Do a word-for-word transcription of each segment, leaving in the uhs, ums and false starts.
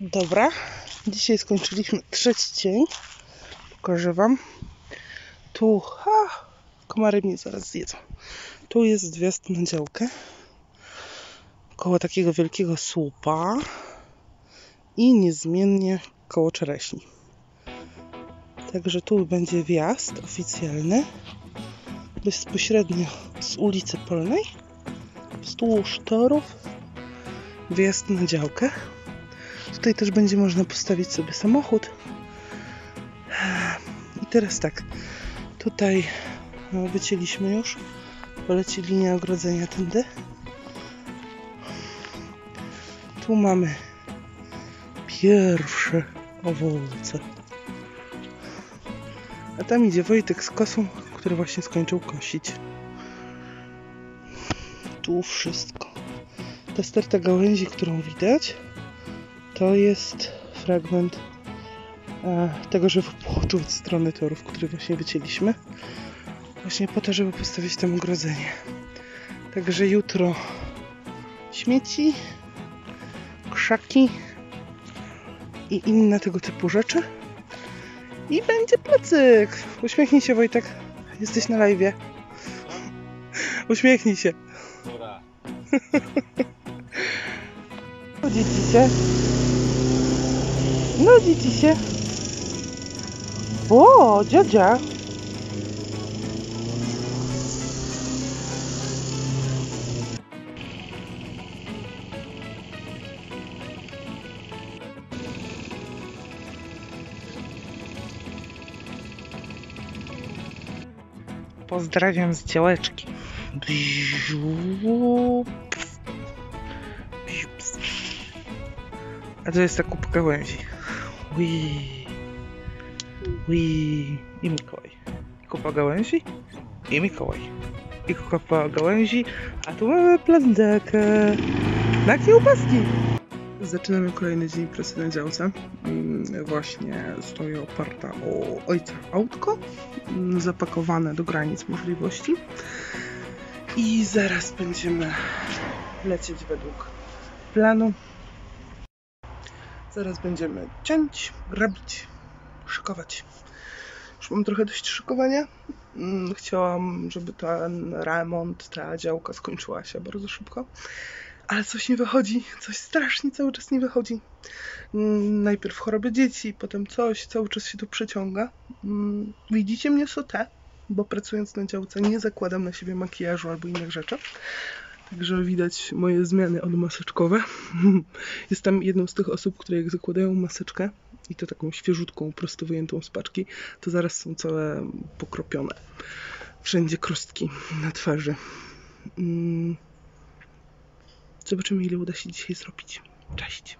Dobra, dzisiaj skończyliśmy trzeci dzień. Pokażę wam. Tu, ha, komary mnie zaraz zjedzą. Tu jest wjazd na działkę. Koło takiego wielkiego słupa. I niezmiennie koło czereśni. Także tu będzie wjazd oficjalny. Bezpośrednio z ulicy Polnej. Wzdłuż torów. Wjazd na działkę. Tutaj też będzie można postawić sobie samochód. I teraz tak, tutaj wycięliśmy już, poleci linia ogrodzenia tędy. Tu mamy pierwsze owoce. A tam idzie Wojtek z kosą, który właśnie skończył kosić. Tu wszystko. Ta sterta gałęzi, którą widać, to jest fragment e, tego żywopłotu od strony torów, który właśnie wycięliśmy. Właśnie po to, żeby postawić tam ogrodzenie. Także jutro śmieci, krzaki i inne tego typu rzeczy. I będzie placyk. Uśmiechnij się, Wojtek. Jesteś na live'ie. Uśmiechnij się. Dobra. Nudzi ci się? Nudzi ci się? O, dziadzia. Pozdrawiam z działeczki. A to jest ta kupa gałęzi. Ui. Ui. I Mikołaj. Kupa gałęzi i Mikołaj. I kupa gałęzi, a tu mamy plandekę na kiełbaski. Zaczynamy kolejny dzień pracy na działce. Właśnie stoję oparta o ojca autko, zapakowane do granic możliwości. I zaraz będziemy lecieć według planu. Zaraz będziemy ciąć, robić, szykować. Już mam trochę dość szykowania. Chciałam, żeby ten remont, ta działka skończyła się bardzo szybko. Ale coś nie wychodzi, coś strasznie cały czas nie wychodzi. Najpierw choroby dzieci, potem coś, cały czas się to przeciąga. Widzicie mnie sotę, bo pracując na działce nie zakładam na siebie makijażu albo innych rzeczy. Także widać moje zmiany odmaseczkowe. Jestem jedną z tych osób, które jak zakładają maseczkę, i to taką świeżutką, prosto wyjętą z paczki, to zaraz są całe pokropione. Wszędzie krostki na twarzy. Zobaczymy, ile uda się dzisiaj zrobić. Cześć!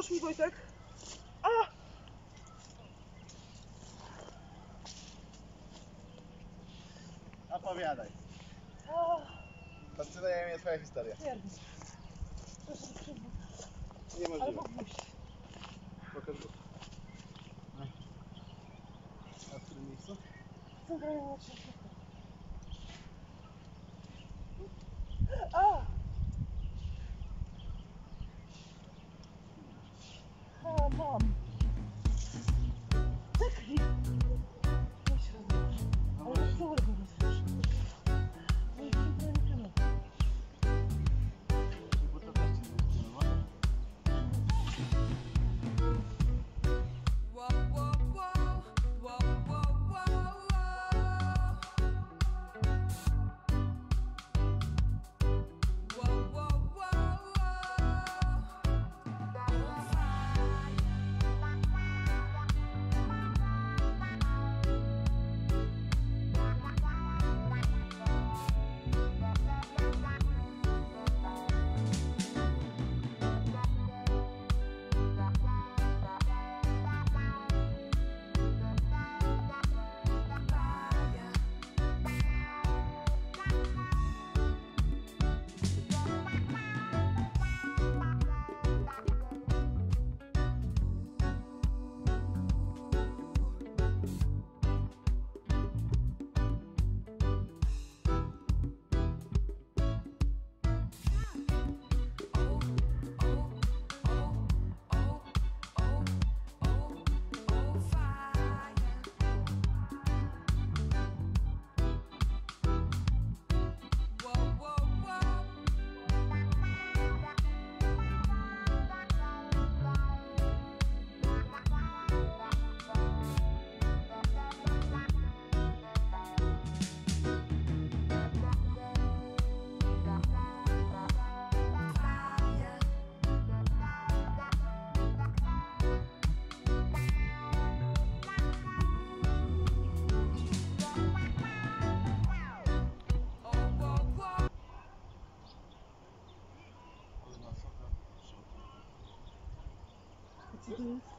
Pomóż mi, Wojtek. A! Opowiadaj. Fascynuje mnie twoja historia. Niemożliwe. Pokaż go. A w którym miejscu? A! A, mam. Czekaj. Weź rozłóż. Ale co go rozłóż? No i przykręcimy. Bo to też ci zaczynało. Co to jest?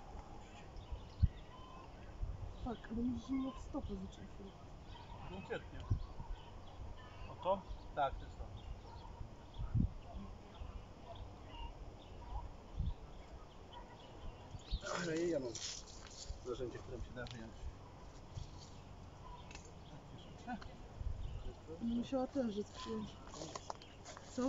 Tak, ale musisz mnie w stopę zacząć. Konkretnie. Oto? Tak, to jest to. No i ja mam narzędzie, którym się da wyjąć. Musiała też rzec przyjąć. Co?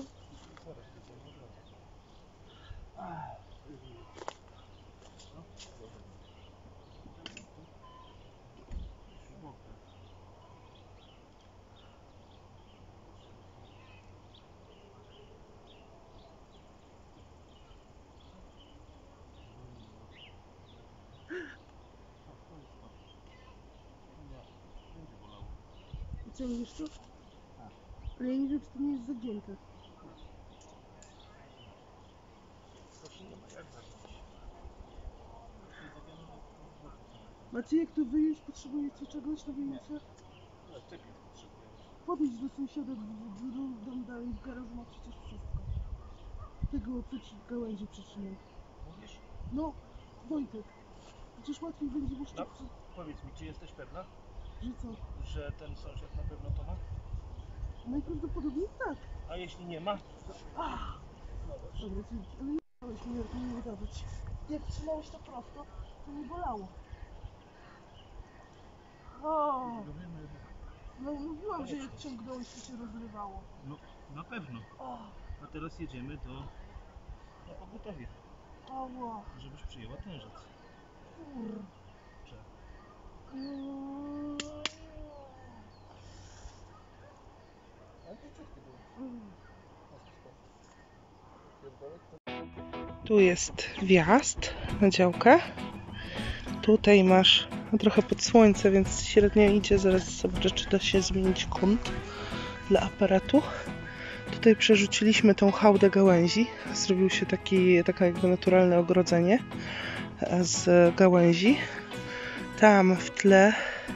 Ciągniesz to? Ale ja nie wiem, czy to nie jest zagięte. Macie, jak to wyjąć? Potrzebujecie czegoś na wyjęcie? Podejdź do sąsiada, dom dalej w garażu ma przecież wszystko. Tego co gałęzi przytrzymaj. Mówisz? No, Wojtek. Przecież łatwiej będzie mu szczep... No, powiedz mi, czy jesteś pewna, Że co? że ten sąsiad na pewno to ma? Najprawdopodobniej tak. A jeśli nie ma? Ach! No dobrze. Dobra, ty, ale nie dałeś mi, jak mi nie dawać. Jak trzymałeś to prosto, to nie bolało. O! No mówiłam, że jak ciągnąłeś, to się rozrywało. No, na pewno. O! A teraz jedziemy do... na pogotowie, Ała! żebyś przyjęła ten rzec. Kurczę. Mm. Tu jest wjazd na działkę. Tutaj masz trochę pod słońce, więc średnio idzie. Zaraz zobaczę, czy da się zmienić kąt dla aparatu. Tutaj przerzuciliśmy tą hałdę gałęzi. Zrobił się taki, taka jakby naturalne ogrodzenie z gałęzi. Tam w tle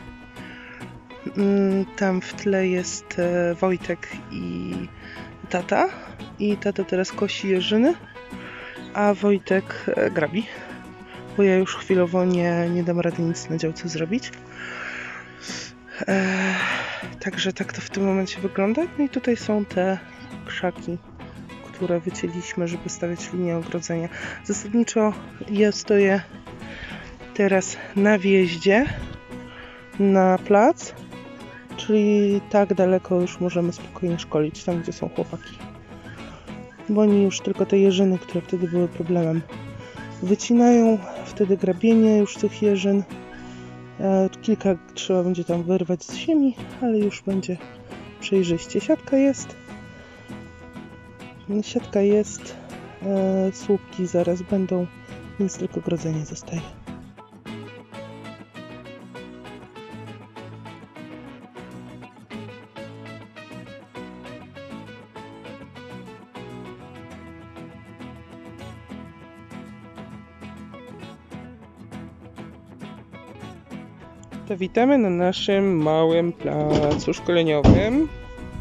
tam w tle jest Wojtek i tata. I tata teraz kosi jeżyny. a Wojtek e, grabi, bo ja już chwilowo nie, nie dam rady nic na działce zrobić. E, także tak to w tym momencie wygląda. No i tutaj są te krzaki, które wycięliśmy, żeby stawiać linię ogrodzenia. Zasadniczo ja stoję teraz na wjeździe na plac, czyli tak daleko już możemy spokojnie szkolić, tam gdzie są chłopaki. Bo oni już tylko te jeżyny, które wtedy były problemem, wycinają, wtedy grabienie już tych jeżyn. E, kilka trzeba będzie tam wyrwać z ziemi, ale już będzie przejrzyście. Siatka jest. Siatka jest. E, słupki zaraz będą, więc tylko grodzenie zostaje. To witamy na naszym małym placu szkoleniowym.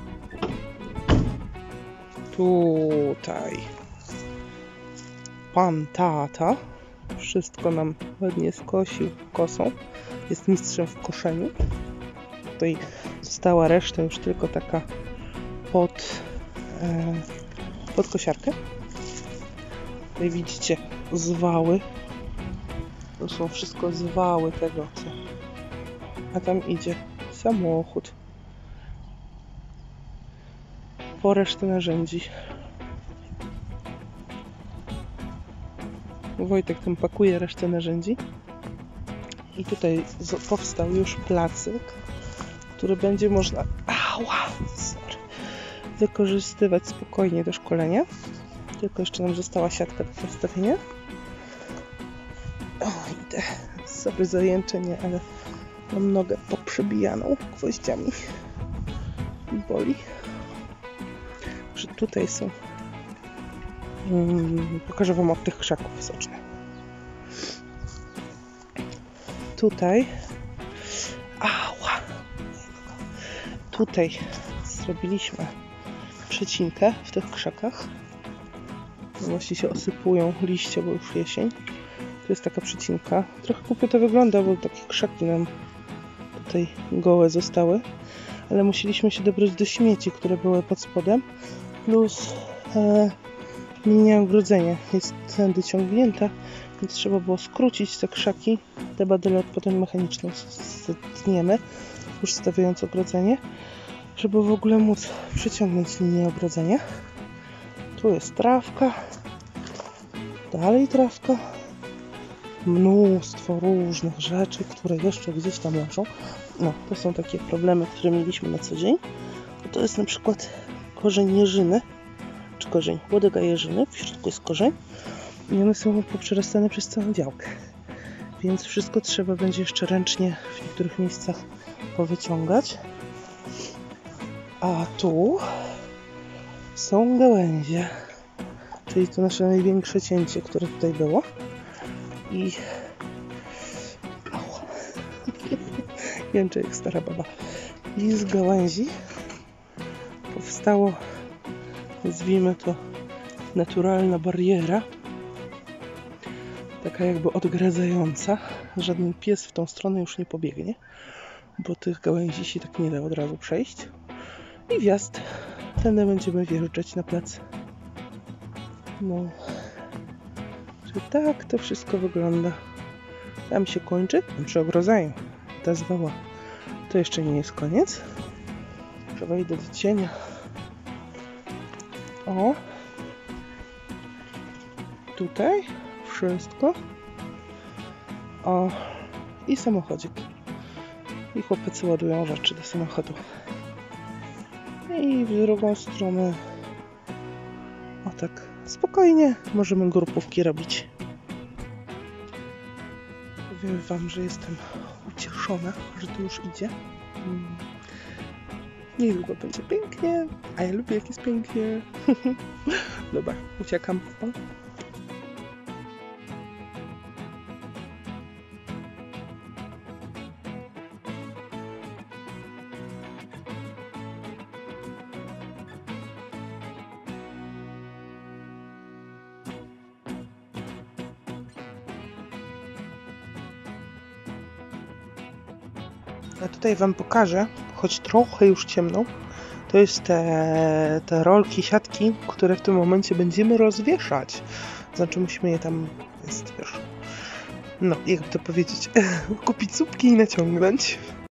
Tutaj pan tata wszystko nam ładnie skosił kosą. Jest mistrzem w koszeniu. Tutaj została reszta już tylko taka pod, e, pod kosiarkę. Tutaj widzicie zwały. To są wszystko zwały tego, co... A tam idzie samochód po resztę narzędzi. Wojtek tam pakuje resztę narzędzi. I tutaj powstał już placyk, który będzie można ała, sorry, wykorzystywać spokojnie do szkolenia. Tylko jeszcze nam została siatka do postawienia. O, idę. Sorry za jęczenie, ale mam nogę poprzebijaną gwoździami. Boli. Że tutaj są. Hmm, pokażę wam od tych krzaków zacznę. Tutaj. Ała. Tutaj zrobiliśmy przecinkę w tych krzakach. Właśnie się osypują liście, bo już jesień. Tu jest taka przecinka. Trochę głupio to wygląda, bo takie krzaki nam tutaj gołe zostały. Ale musieliśmy się dobrać do śmieci, które były pod spodem. Plus e, linia ogrodzenia jest tędy ciągnięta, więc trzeba było skrócić te krzaki. Te badyle potem mechaniczną zetniemy, już stawiając ogrodzenie, żeby w ogóle móc przeciągnąć linię ogrodzenia. Tu jest trawka. Dalej trawka. Mnóstwo różnych rzeczy, które jeszcze gdzieś tam leżą. No, to są takie problemy, które mieliśmy na co dzień. To jest na przykład korzeń jeżyny, czy korzeń łodyga jeżyny, w środku jest korzeń i one są poprzerastane przez całą działkę. Więc wszystko trzeba będzie jeszcze ręcznie w niektórych miejscach powyciągać. A tu są gałęzie, czyli to nasze największe cięcie, które tutaj było. I jęczę jak stara baba. I z gałęzi powstało, nazwijmy to, naturalna bariera, taka jakby odgradzająca. Żaden pies w tą stronę już nie pobiegnie, bo tych gałęzi się tak nie da od razu przejść. I wjazd. Tędy będziemy wjeżdżać na plac. No. Czyli tak to wszystko wygląda. Tam się kończy, tam przy ogrodzeniu. Ta zwała. To jeszcze nie jest koniec. Wejdę do cienia. O. Tutaj wszystko. O. I samochodzik. I chłopacy ładują rzeczy do samochodu. I w drugą stronę. O tak. Spokojnie. Możemy grupówki robić. Powiem wam, że jestem ucieszona, że to już idzie. Hmm. Niedługo będzie pięknie, a ja lubię jak jest pięknie. Dobra, uciekam. O. A tutaj wam pokażę, choć trochę już ciemno, to jest te, te rolki, siatki, które w tym momencie będziemy rozwieszać. Znaczy musimy je tam, jest, wiesz, no, jakby to powiedzieć, kupić słupki i naciągnąć.